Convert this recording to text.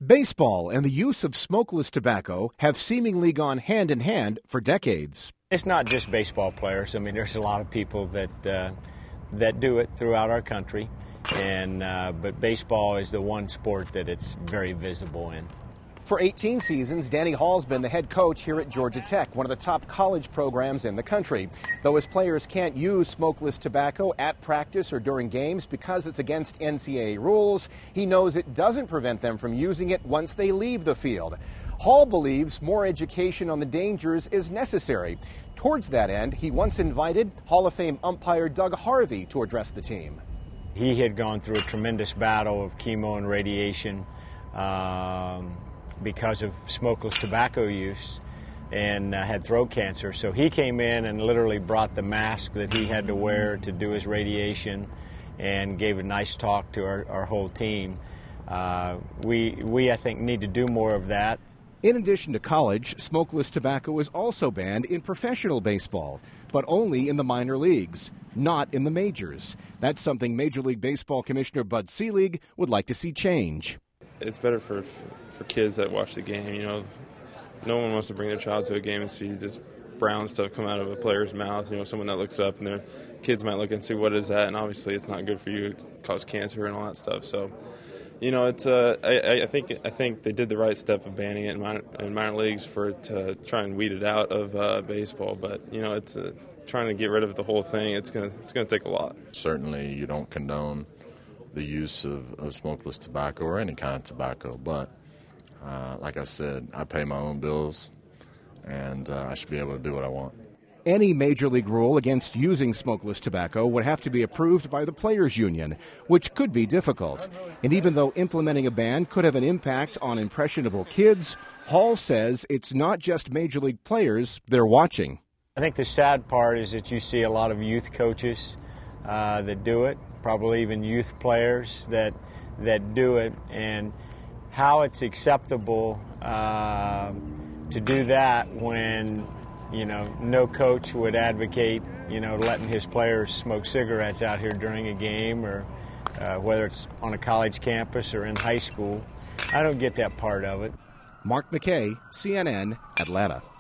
Baseball and the use of smokeless tobacco have seemingly gone hand in hand for decades. It's not just baseball players. I mean, there's a lot of people that do it throughout our country, but baseball is the one sport that it's very visible in. For 18 seasons, Danny Hall's been the head coach here at Georgia Tech, one of the top college programs in the country. Though his players can't use smokeless tobacco at practice or during games because it's against NCAA rules, he knows it doesn't prevent them from using it once they leave the field. Hall believes more education on the dangers is necessary. Towards that end, he once invited Hall of Fame umpire Doug Harvey to address the team. He had gone through a tremendous battle of chemo and radiation because of smokeless tobacco use, and had throat cancer. So he came in and literally brought the mask that he had to wear to do his radiation and gave a nice talk to our whole team. We, I think, need to do more of that. In addition to college, smokeless tobacco is also banned in professional baseball, but only in the minor leagues, not in the majors. That's something Major League Baseball Commissioner Bud Selig would like to see change. It's better for kids that watch the game. You know, no one wants to bring their child to a game and see just brown stuff come out of a player's mouth. You know, someone that looks up and their kids might look and see what is that, and obviously it's not good for you. It causes cancer and all that stuff. So, you know, it's I think they did the right step of banning it in minor leagues to try and weed it out of baseball. But you know, it's trying to get rid of the whole thing. It's gonna take a lot. Certainly, you don't condone the use of smokeless tobacco or any kind of tobacco, but like I said, I pay my own bills, and I should be able to do what I want. Any major league rule against using smokeless tobacco would have to be approved by the Players Union, which could be difficult. And even though implementing a ban could have an impact on impressionable kids, Hall says it's not just major league players they're watching. I think the sad part is that you see a lot of youth coaches that do it, probably even youth players that do it, and how it's acceptable to do that when, you know, no coach would advocate, you know, letting his players smoke cigarettes out here during a game, or whether it's on a college campus or in high school. I don't get that part of it. Mark McKay, CNN, Atlanta.